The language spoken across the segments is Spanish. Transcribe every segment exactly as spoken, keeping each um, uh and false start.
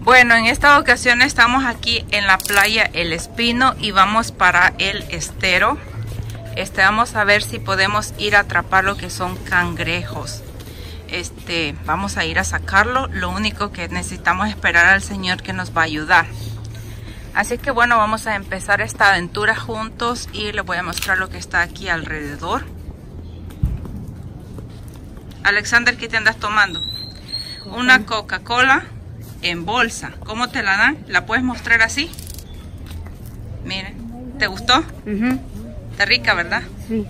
Bueno, en esta ocasión estamos aquí en la playa El Espino y vamos para el estero. Este, vamos a ver si podemos ir a atrapar lo que son cangrejos. Este, vamos a ir a sacarlo. Lo único que necesitamos es esperar al Señor que nos va a ayudar. Así que bueno, vamos a empezar esta aventura juntos y les voy a mostrar lo que está aquí alrededor. Alexander, ¿qué te andas tomando? Una Coca-Cola en bolsa. ¿Cómo te la dan? ¿La puedes mostrar así? Miren, ¿te gustó? Uh-huh. Está rica, ¿verdad? Sí.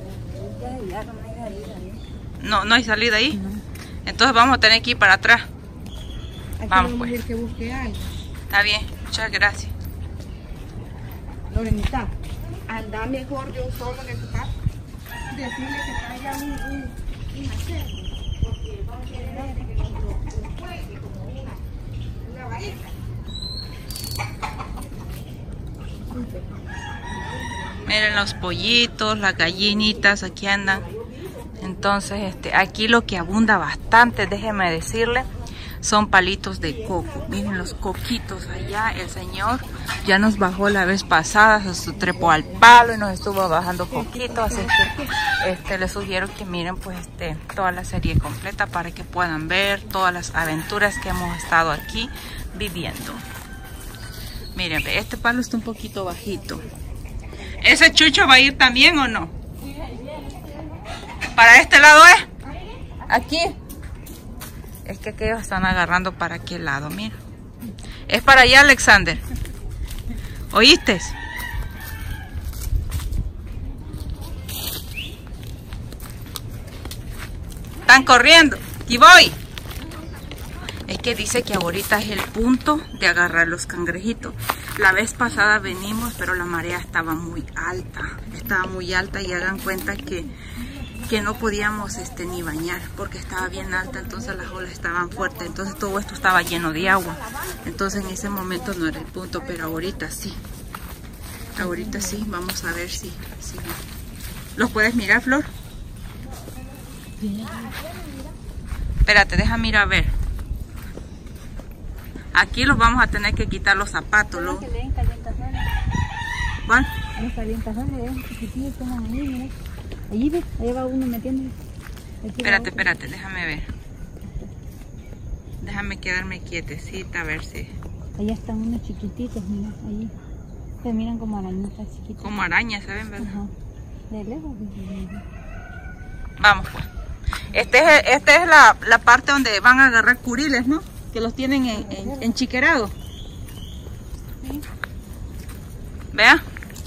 No, no hay salida ahí. Uh-huh. Entonces vamos a tener que ir para atrás. Aquí vamos vamos pues. a ir que busque algo. Está bien, muchas gracias. Lorenita, anda mejor yo solo en el carro. Decirle que traiga un, un, un acero, porque vamos a querer que nos lo juegue como una, una varita. Miren los pollitos, las gallinitas, aquí andan. Entonces, este, aquí lo que abunda bastante, déjenme decirle, son palitos de coco. Miren los coquitos allá. El Señor ya nos bajó la vez pasada, se trepó al palo y nos estuvo bajando coquitos. Así que este, les sugiero que miren pues este, toda la serie completa para que puedan ver todas las aventuras que hemos estado aquí viviendo. Miren, este palo está un poquito bajito. ¿Ese chucho va a ir también o no? ¿Para este lado es? Aquí. Es que aquellos están agarrando para aquel lado, mira. Es para allá, Alexander. ¿Oíste? Están corriendo. Y voy. Es que dice que ahorita es el punto de agarrar los cangrejitos. La vez pasada venimos, pero la marea estaba muy alta. Estaba muy alta y hagan cuenta que, que no podíamos este, ni bañar porque estaba bien alta. Entonces las olas estaban fuertes. Entonces todo esto estaba lleno de agua. Entonces en ese momento no era el punto, pero ahorita sí. Ahorita sí, vamos a ver si... si... ¿Los puedes mirar, Flor? Espérate, déjame ir a ver. Aquí los vamos a tener que quitar los zapatos. ¿Lo? ¿Cuál? Los calientazones, le den chiquitillos, toman ahí, mira. Allí ve, ahí va uno metiendo. Espérate, espérate, déjame ver. Déjame quedarme quietecita a ver si... Allá están unos chiquititos, mira, allí. Se miran como arañitas chiquitas. Como arañas, ¿saben, verdad? Ajá. De lejos. Vamos pues. Este es, este es la, la parte donde van a agarrar curiles, ¿no? Que los tienen en, en, enchiquerados. Sí. Vea.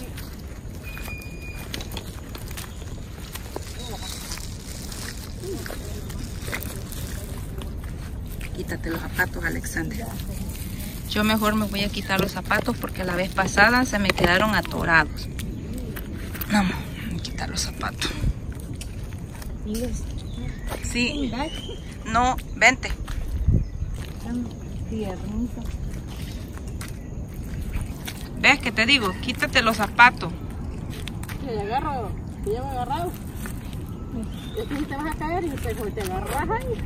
Quítate los zapatos, Alexander. Yo mejor me voy a quitar los zapatos porque la vez pasada se me quedaron atorados. Vamos, voy a quitar los zapatos. Sí. No, vente. ¿Ves que te digo? Quítate los zapatos. Te agarro, te llevo agarrado. Y aquí te vas a caer y te, te agarras ahí.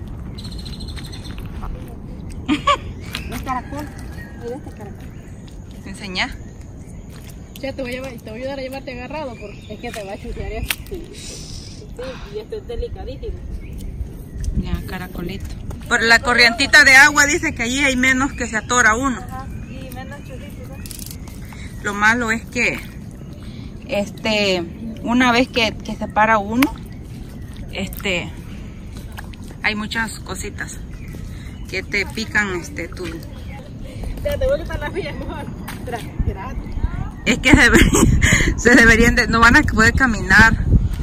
Es caracol. Mira este caracol. ¿Te enseñas? Ya te voy, a llevar, te voy a ayudar a llevarte agarrado porque es que te va a chutear esto. Sí, sí, y esto es delicadísimo. Ya, caracolito. Por la corrientita de agua dice que allí hay menos que se atora uno. Ajá, y menos chulito. Lo malo es que este una vez que, que se para uno, este hay muchas cositas que te pican este tu. Ya te voy a quitar las vías mejor. Es que se, deberían, se deberían de, no van a poder caminar.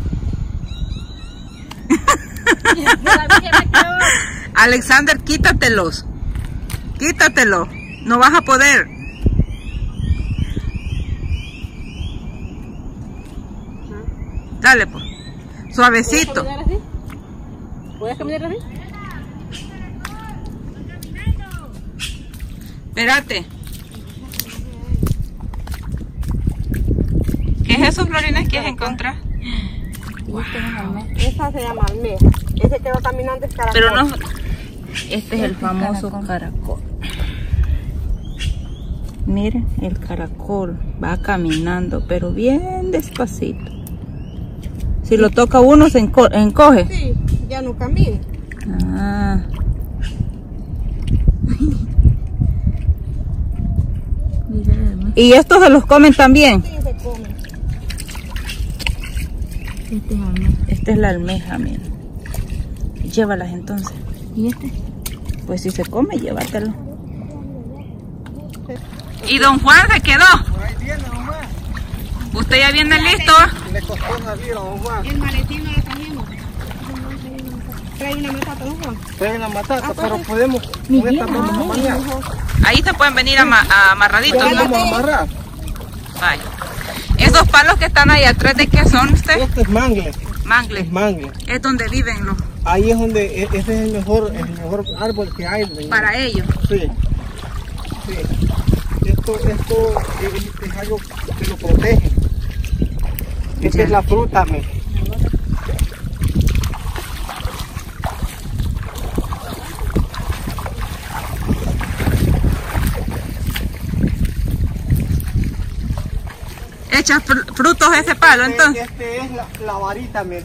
Alexander, quítatelos. Quítatelos. No vas a poder. Dale pues. Suavecito. ¿Puedes caminar así? Espérate. ¿Qué es eso, Florina? ¿Qué encontrar? Wow. Esa se llama almeja. Ese que va caminando es caracol. Pero no. Este es el famoso caracol. Miren, el caracol va caminando, pero bien despacito. Si lo toca uno, se enco encoge. Sí, ya no camina. Ah. ¿Y estos se los comen también? Sí, se comen. Este es almeja. Esta es la almeja, mira. Llévalas entonces. ¿Y este? Pues si se come, llévatelo. ¿Y don Juan se quedó? Por ahí viene, don Juan. ¿Usted ya viene listo? Le costó salir a don Juan. El maletín no lo trajimos. Trae una matata, don Juan. Trae una matata, Ah, pero pues, podemos, con esta vamos a mañana. Ahí se pueden venir ama amarraditos, Pero ¿no? vamos a amarrar. Vaya. Esos palos que están ahí atrás, ¿de qué son usted? Este es mangle, Mangle. es mangle. Es donde viven los. Ahí es donde, e- ese es el mejor, el mejor árbol que hay. doña. Para ellos. Sí, sí. Esto, esto es, es algo que lo protege. Esta Ya. es la fruta, me. Echa fr frutos ese palo, entonces. Este es la, la varita, me.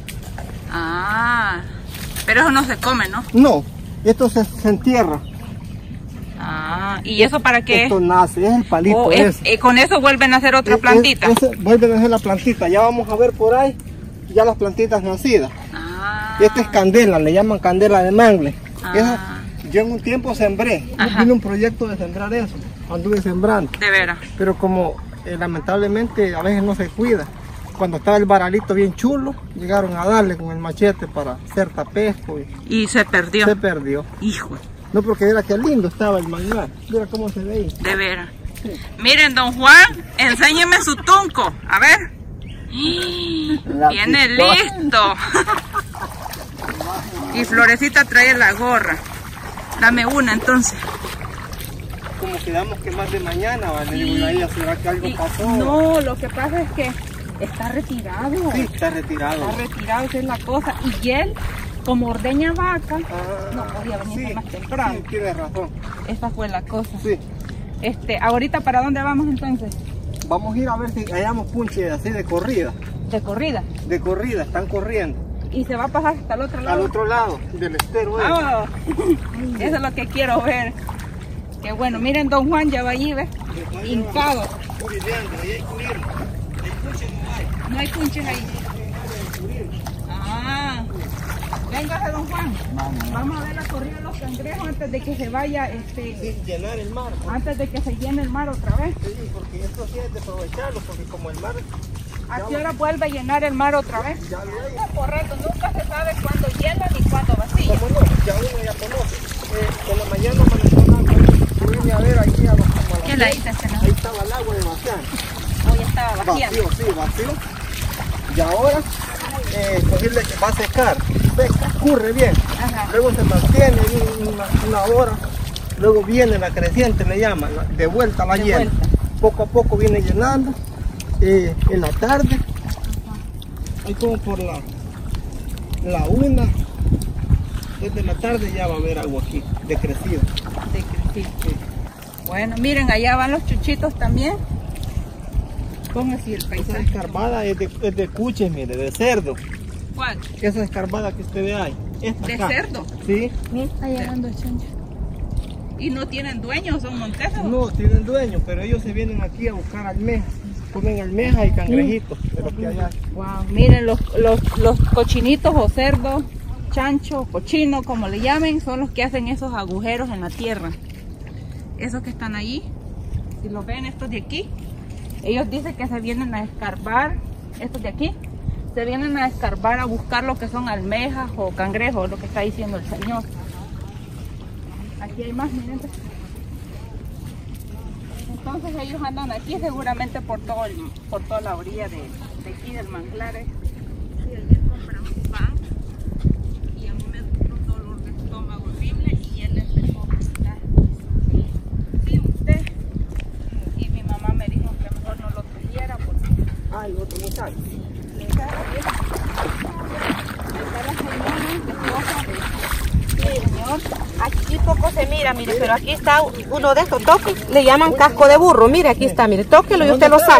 Ah, pero eso no se come, ¿no? No, esto se, se entierra. Ah, ¿y eso para qué? Esto nace, es el palito Oh, es- ese. y con eso vuelven a hacer otra Es- plantita. es- ese- vuelven a hacer la plantita. Ya vamos a ver por ahí ya las plantitas nacidas. Ah, Esta es candela, le llaman candela de mangle. Ah. Esa, yo en un tiempo sembré. Ajá. Vine un proyecto de sembrar eso. Anduve sembrando. de veras. Pero como eh, lamentablemente a veces no se cuida. Cuando estaba el varalito bien chulo, llegaron a darle con el machete para hacer tapesco y Y se perdió. se perdió. Hijo, No, porque era que lindo estaba el manglar. Mira cómo se veía. de veras. Miren, don Juan, enséñeme su tunco. A ver. La Viene pistola. listo. Y Florecita trae la gorra. Dame una entonces. Como quedamos que más de mañana, ¿vale? Le digo a ella, ¿será que algo Y- pasó? no, lo que pasa es que está retirado. Sí, está retirado. Está retirado, esa es la cosa. Y él, como ordeña vaca, Ah, no podía venir sí, más temprano. Sí, tienes razón. Esa fue la cosa. Sí. Este, ahorita, ¿para dónde vamos entonces? Vamos a ir a ver si hallamos punche así de corrida. De corrida. De corrida, están corriendo. Y se va a pasar hasta el otro lado. Al otro lado del estero. ¿eh? ¡Ah! Eso es lo que quiero ver. Qué bueno. Miren, don Juan ya va allí, ¿ves? Hincado. Curileando, ahí hay curir. Hay punche, no hay. No hay punches ahí. Ah. Véngase, don Juan. Vamos a ver la corrida de los cangrejos antes de que se vaya, este, Sin llenar el mar. ¿no? antes de que se llene el mar otra vez. Sí, porque esto sí es de aprovecharlo, porque como el mar ¿A qué hora vuelve a llenar el mar otra vez? ya lo hay. Es correcto, nunca se sabe cuándo llena ni cuándo vacía. Como no, ya uno ya conoce. Eh, en la mañana amaneció el agua. Yo vine a ver aquí a las, como a las ¿Qué la seis. hice, Ahí senador? estaba el agua de vaciar. Hoy estaba vaciando. Vacío, sí, vacío. Y ahora, eh, cogerle que va a secar, seca, escurre bien. Ajá. Luego se mantiene un- una, una hora. Luego viene la creciente, le llaman, la- de vuelta la De llena. vuelta. Poco a poco viene llenando. Eh, en la tarde, ahí como por la, la una, desde la tarde ya va a haber agua aquí, de crecido. De que sí. Bueno, miren, allá van los chuchitos también. Póngase el Esa paisaje. escarbada es de, es de cuches, mire, de cerdo. ¿Cuál? Esa escarbada que usted ve ahí. esta ¿De acá. cerdo? Sí. Está llegando el chancho. ¿Y no tienen dueños? ¿Son monteses? No, tienen dueño, pero ellos se vienen aquí a buscar almejas. Comen almejas y cangrejitos de los que hay aquí. Wow, miren, los, los, los cochinitos o cerdos, chancho, cochino, como le llamen, son los que hacen esos agujeros en la tierra. Esos que están allí, si los ven estos de aquí, ellos dicen que se vienen a escarbar, estos de aquí, se vienen a escarbar a buscar lo que son almejas o cangrejos, lo que está diciendo el señor. Aquí hay más, miren. Entonces ellos andan aquí seguramente por todo el, por toda la orilla de, de aquí del manglar. ¿eh? Sí, ayer compramos pan y a mí me dio un dolor de estómago horrible y él empezó a vomitar. Sí, usted. Y mi mamá me dijo que mejor no lo trajera porque Ah, el otro muchacho. le está la señora, esposa del señor. Aquí poco se mira, mire, pero aquí está uno de estos toques. Le llaman casco de burro. Mire, aquí está, mire, tóquelo y usted lo saca.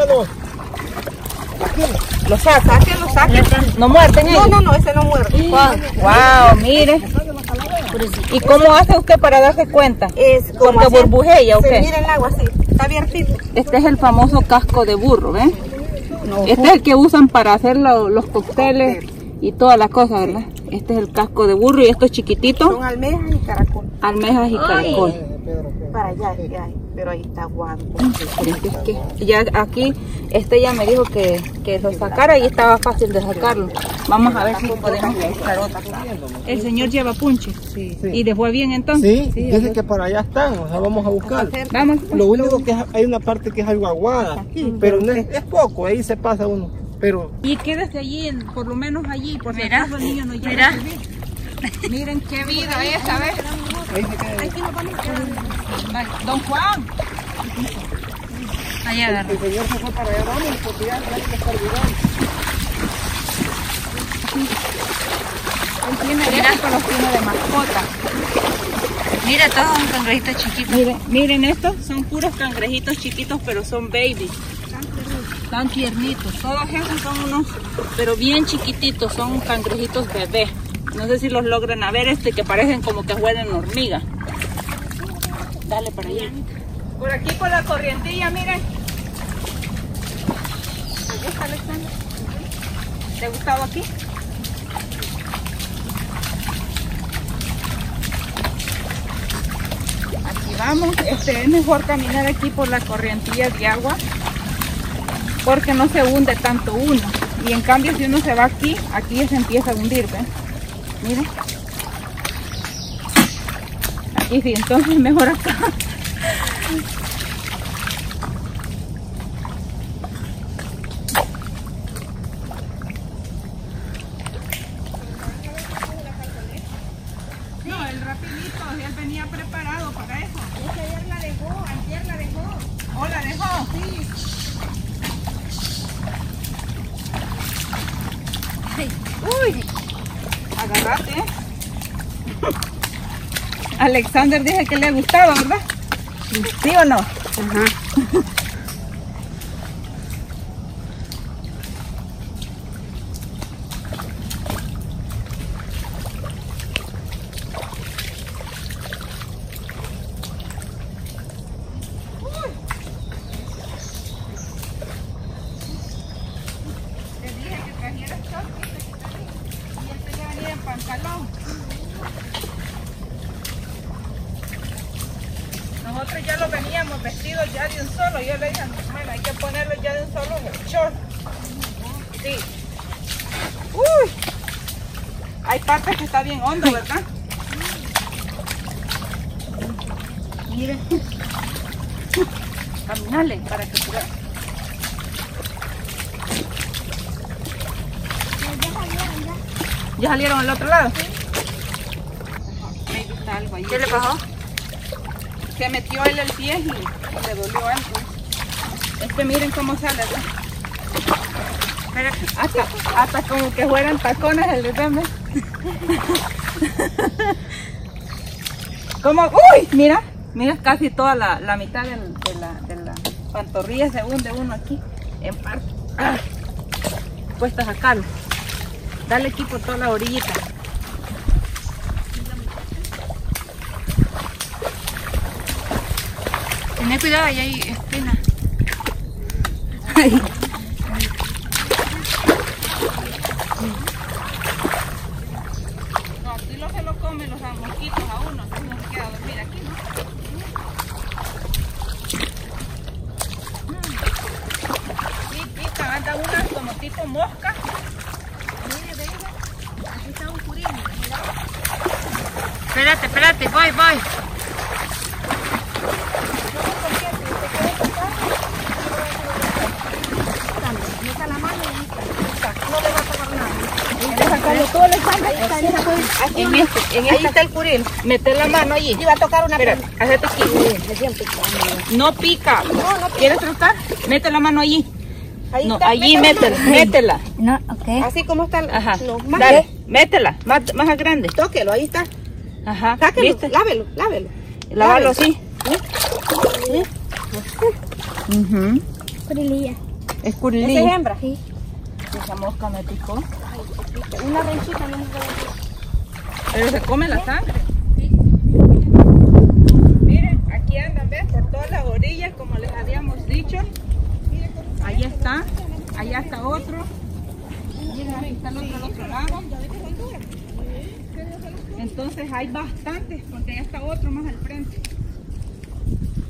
Lo saca, sáquelo, lo saca. ¿No muerden ellos? No, no, no, ese no muerde. Wow, mire. ¿Y cómo hace usted para darse cuenta? Es como ¿Porque burbujea o se qué? mira el agua así, está abiertito. Este es el famoso casco de burro, ¿ven? Este es el que usan para hacer lo, los cócteles y todas las cosas, ¿verdad? Este es el casco de burro y estos chiquititos. Son almejas y caracol. Almejas y caracol. Para allá, allá, pero ahí está guapo. Es que ya aquí, este ya me dijo que, que lo sacara y estaba fácil de sacarlo. Vamos a ver si podemos buscar otra. El señor lleva punche. Sí. ¿Y le fue bien entonces? Sí, dice que para allá están, o sea, vamos a buscar. Vamos. Lo único que es- hay una parte que es algo aguada, pero no es, es poco, ahí se pasa uno. Pero Y quédese allí, en- por lo menos allí, por si Mira, acaso el niño no llega mira. a subir. Miren qué vida esa, ¿ves? ahí se queda. Aquí nos vamos a quedar. Vale, Don Juan. Ahí agarra. El señor se fue para allá, vamos, porque ya ya se está olvidando. Él tiene de estos, los tiene de mascota. Mira, todos son cangrejitos chiquitos. Miren, miren estos, son puros cangrejitos chiquitos, pero son babies. Tan tiernitos. Todos esos son unos, pero bien chiquititos, son cangrejitos bebés. No sé si los logran a ver, este que parecen como que huelen hormigas. Dale para allá. Por aquí por la corrientilla, miren. ¿Te gusta, Alexander? ¿Te ha gustado aquí? Aquí vamos. Este, es mejor caminar aquí por la corrientilla de agua porque no se hunde tanto uno. Y en cambio si uno se va aquí, aquí ya se empieza a hundir, ¿ven? Miren. Aquí sí, entonces mejor acá. No, el rapidito, él venía preparado para eso. Es que ayer la dejó, ayer la dejó. ¿Oh, la dejó? Sí. Uy, agarrate. ¿eh? Alexander dice que le gustaba, ¿verdad? ¿Sí o no? Ajá. Le dije que trajera short y él tenía que venir en pantalón. Nosotros ya lo veníamos vestidos ya de un solo. Yo le dije, bueno, hay que ponerlo ya de un solo short. Sí. Uy. Hay partes que está bien hondo, ¿verdad? Miren. Caminale para que pueda. ¿Ya salieron al otro lado? Ahí está algo ahí. ¿Qué le pasó? Se metió él el pie y le dolió algo. Es que miren cómo sale, ¿verdad? Hasta, hasta como que fueran tacones el derrame. Como, uy, mira, mira casi toda la, la mitad del, de, la, de la pantorrilla se hunde uno aquí en parte. Ah, cuesta sacarlo. Dale aquí por toda la orillita. Tené cuidado, ahí hay espina. Ay. No, aquí lo se lo comen los mosquitos a uno, si uno se queda a dormir aquí, ¿no? Sí, pica, anda una como tipo mosca. Mire, venga. Aquí está un curín. Mira. Espérate, espérate, voy, voy. Meta la mano y no le va a tocar nada. Sacarlo todo el sangre. Ahí está, mira, pues, aquí En una- este, en ahí esta. está el curil. Mete la mano allí. Y va a tocar una Espera, pierna. hacete aquí. Sí, siempre. No pica. No, no pica. ¿Quieres tratar? Mete la mano allí. Ahí No, está, allí meta la métela, mano. métela. No, ok. Así como está. el- Ajá. No, más Dale, métela, más, más grande. Tóquelo, ahí está. Ajá. Sáquelo, ¿Viste? lávelo, lávelo. Lávalo así. ¿Sí? Uh-huh. Curililla. Es curilí. ¿Esa es hembra? Sí. Esa mosca me picó. Una ranchita no me puede decir. Pero se come la sangre. Miren, aquí andan, ¿ves? Por todas las orillas, como les habíamos dicho. Ahí está. Allá está otro. Miren, ahí está el otro al otro lado. Entonces hay bastantes, porque allá está otro más al frente.